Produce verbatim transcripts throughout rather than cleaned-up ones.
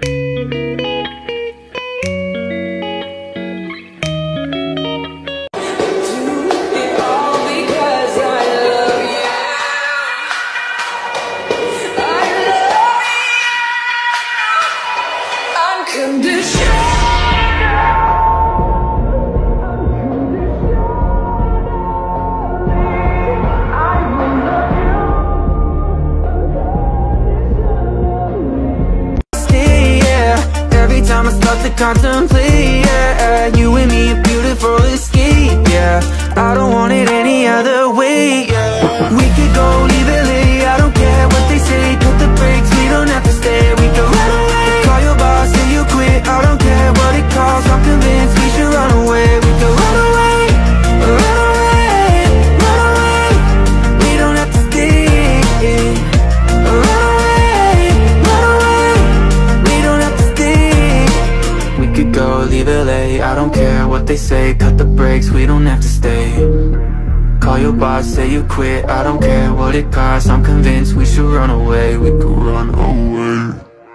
Contemplate, yeah, you and me a beautiful escape, yeah. I don't want it any other way, yeah. We could go, leave it late, I don't care what they say. Put the brakes, we don't have to stay. We can run away, call your boss, say you quit. I don't care what it costs, I'm convinced we should run away. We can run away, run away, run away. We don't have to stay. Run away, run away. We don't have to stay. We could go, leave it late, I don't care what they say. Cut the brakes, we don't have to stay. Call your boss, say you quit. I don't care what it costs, I'm convinced we should run away. We could run away.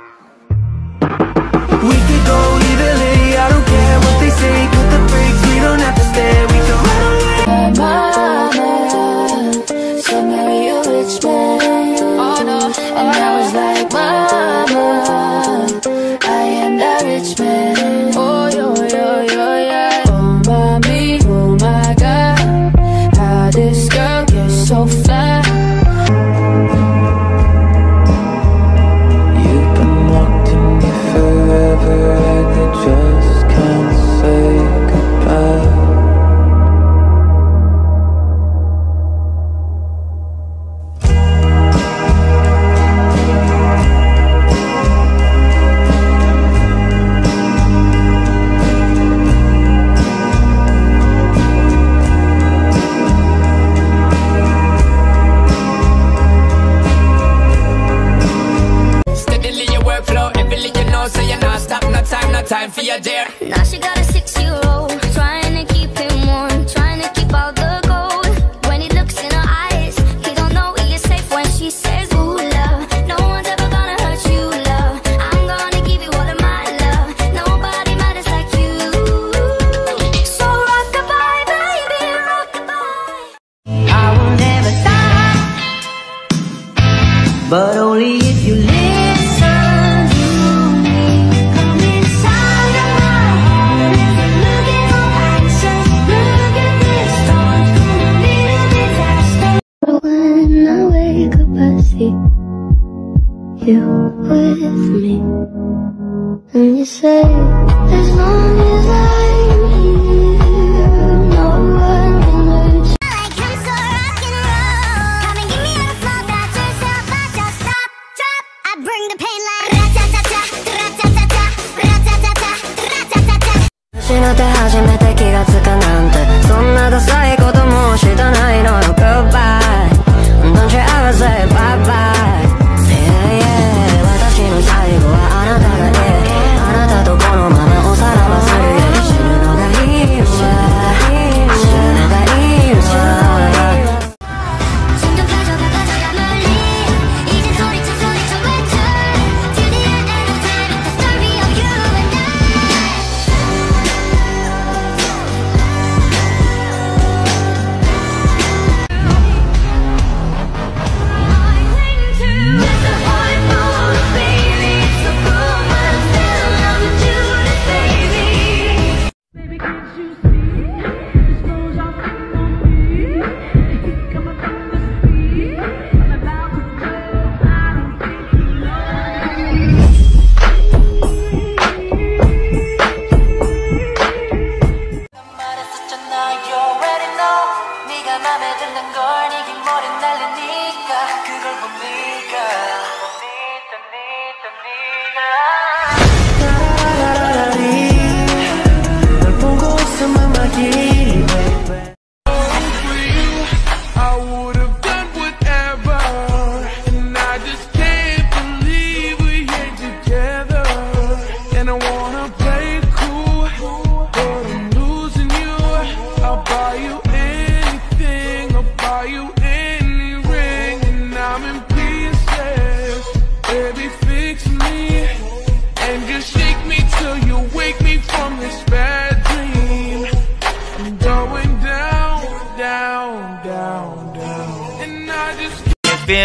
We could go, leave it late, I don't care what they say. Cut the brakes, we don't have to stay. We could run away. My mama said marry a rich man, oh no. And I was like, mama, I am that rich man. Oh yo yo yo yeah. Oh mommy, oh my God, how this girl gets so fly. You've been wanting me forever, and you just can't say goodbye. Time for your dear. Now she got a six-year-old, trying to keep him warm, trying to keep all the gold. When he looks in her eyes, he don't know he is safe when she says, ooh, love, no one's ever gonna hurt you, love. I'm gonna give you all of my love. Nobody matters like you. So rock-a-bye, baby, rock-a-bye. I will never stop, but only if you listen. When I wake up, I see you with me, and you say, as long as I'm here, no one can hurt you. I like him so rock and roll. Come and give me all the flow that yourself. I just stop, drop. I bring the pain like ra-ta-ta-ta, ra-ta-ta-ta, ra-ta-ta-ta, ra-ta-ta-ta. 失って初めて気がつかなんて、そんなダサいことも知らないのよ。Goodbye, don't you ever say bye bye. Yeah, yeah. 私の最後はあなたがね、あなたとこのままおさらばするより死ぬのがいいわ、死ぬのがいいわ。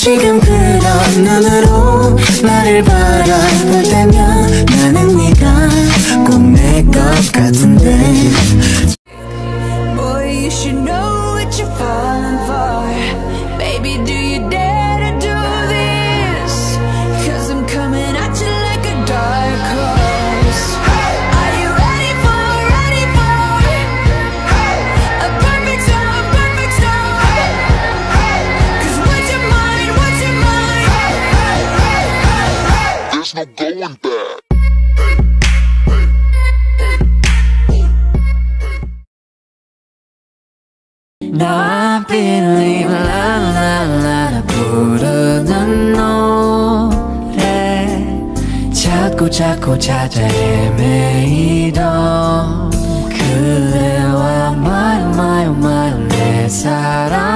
지금 그런 눈으로 나를 바라볼 때면 나는 네가 꼭 내 것 같은데 Boy, you should know what you're falling for. Baby, do you dare to do this? Cause I'm coming at you like a dark horse. Are you ready for, ready for a perfect storm, perfect storm? Cause what's your mind, what's your mind? There's no going back. Now I believe la la la 부르는 노래 자꾸 자꾸 찾아 헤매이던 그대와 마요 마요 마요 내 사랑